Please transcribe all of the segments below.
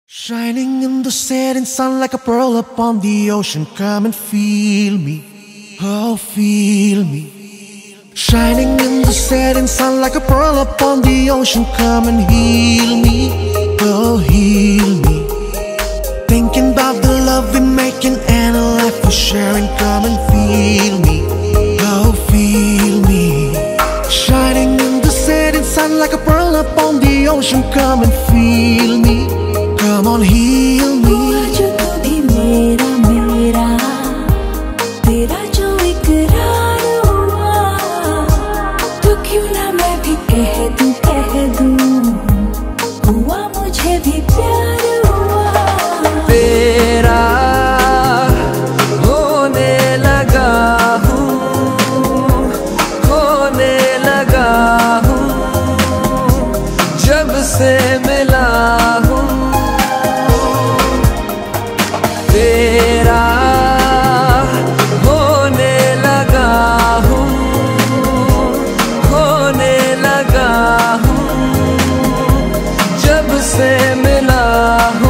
Shining in the setting sun like a pearl upon the ocean. Come and feel me, oh feel me. Shining in the setting sun like a pearl upon the ocean. Come and heal me, oh heal me. Thinking about the love we're making and a life we're sharing. Come and feel me, oh feel me. Shining in the setting sun like a pearl upon the ocean. Come and feel me, come on heal me. जो तू भी मेरा मेरा तेरा जो इकरार हुआ, तो क्यों ना मैं भी कह दूं हुआ मुझे भी प्यार हुआ। तेरा होने लगा हूँ, होने लगा हूँ, जब से मिला हूँ। तेरा होने लगा हूँ, होने लगा हूँ, जब से मिला हूँ।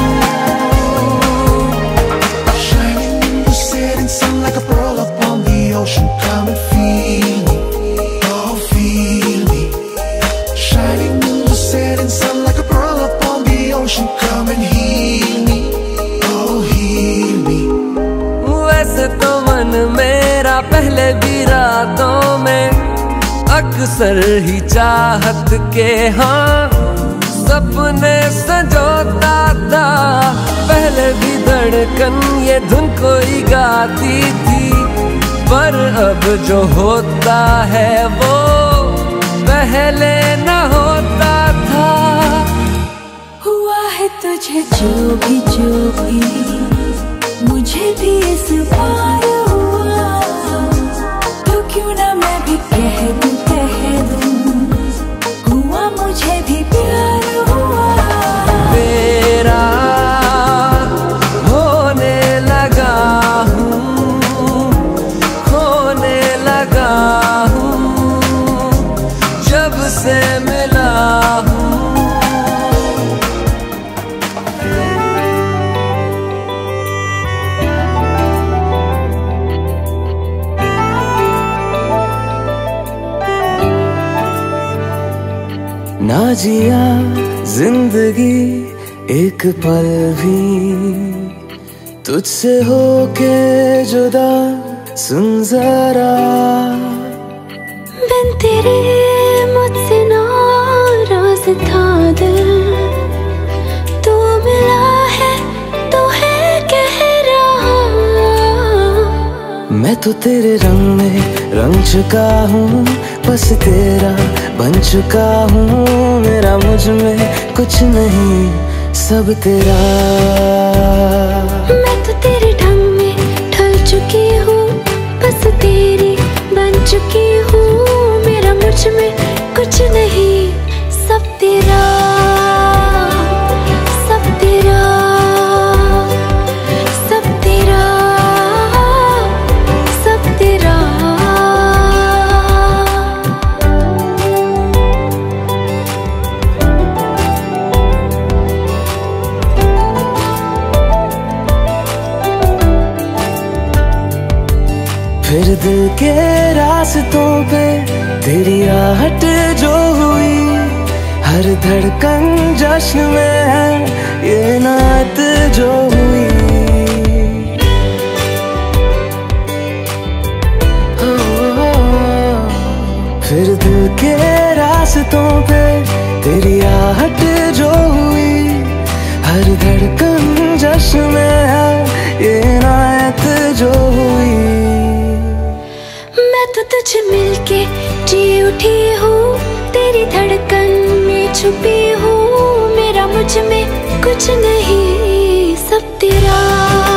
Shining in the setting sun like a pearl upon the ocean. Come and feel me, oh feel me. Shining in the setting sun like a pearl upon the ocean. Come and heal me, oh heal me. वैसे तो मन मेरा पहले भी रातों में अक्सर ही चाहत के हाँ सपने संजोता था। पहले भी धड़कन ये धुन कोई गाती थी, पर अब जो होता है वो पहले न होता था। हुआ है तुझे जो भी मुझे भी इस बार हुआ, तो क्यों ना मैं भी कह दूं हुआ मुझे भी प्यार हुआ। तेरा होने लगा हूँ, होने लगा हूँ, जब से मिला हूँ। ना जिया जिंदगी एक पल भी तुझसे होके जुदा, सुन जरा बिन तेरे मुझसे नाराज था दिल, तू मिला है तो है कह रहा। मैं तो तेरे रंग में रंग चुका हूँ, बस तेरा बन चुका हूँ। मेरा मुझ में कुछ नहीं, सब तेरा। मैं तो तेरे ढंग में ढल चुकी हूँ, बस तेरी बन चुकी हूँ। मेरा मुझ में कुछ नहीं, सब तेरा, सब तेरा, सब तेरा, सब तेरा। फिर दिल के रास्तों पे तेरी आहट जो हुई, हर धड़कन जश्न में है ये नात जो हुई। फिर दिल के रास्तों पे तेरी आहट जो हुई, हर धड़कन जश्न में है ये नात जो हुई। मैं तो तुझे मिलके जी उठी हूँ, तेरी धड़कन में छुपी हूँ। मेरा मुझ में कुछ नहीं, सब तेरा।